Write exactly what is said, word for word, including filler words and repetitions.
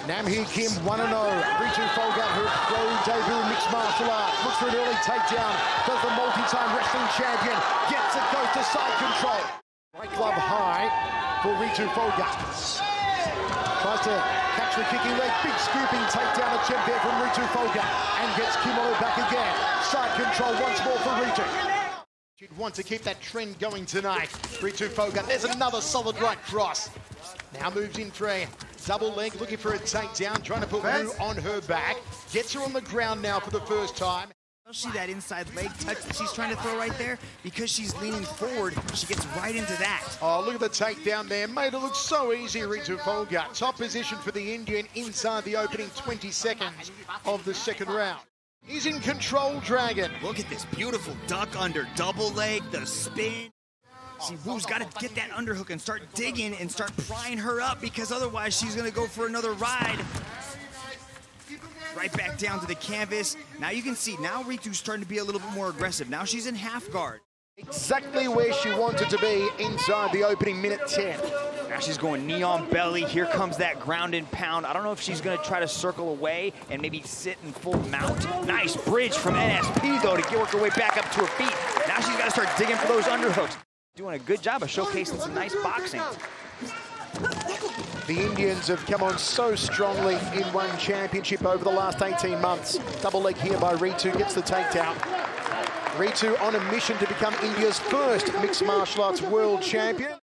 Namhee Kim one and oh. Ritu Phogat, her pro debut in mixed martial arts. Looks for an early takedown. Does the multi-time wrestling champion. Gets it, goes to side control. Right glove high for Ritu Phogat. Tries to catch the kicking leg. Big scooping takedown attempt there from Ritu Phogat. And gets Kim on her back again. Side control once more for Ritu. She'd want to keep that trend going tonight. Ritu Phogat, there's another solid right cross. Now moves in for a double leg, looking for a takedown, trying to put Ru on her back. Gets her on the ground now for the first time. See that inside leg touch that she's trying to throw right there? Because she's leaning forward, she gets right into that. Oh, look at the takedown there. Made it look so easy, Ritu Phogat. Top position for the Indian inside the opening twenty seconds of the second round. He's in control, Dragon. Look at this beautiful duck under, double leg, the spin. See, Wu's got to get that underhook and start digging and start prying her up, because otherwise she's going to go for another ride. Right back down to the canvas. Now you can see, now Ritu's starting to be a little bit more aggressive. Now she's in half guard. Exactly where she wanted to be inside the opening minute ten. Now she's going knee on belly. Here comes that ground and pound. I don't know if she's going to try to circle away and maybe sit in full mount. Nice bridge from N S P, though, to work her way back up to her feet. Now she's got to start digging for those underhooks. Doing a good job of showcasing some nice boxing. The Indians have come on so strongly in one championship over the last eighteen months. Double leg here by Ritu, gets the takedown. Ritu on a mission to become India's first mixed martial arts world champion.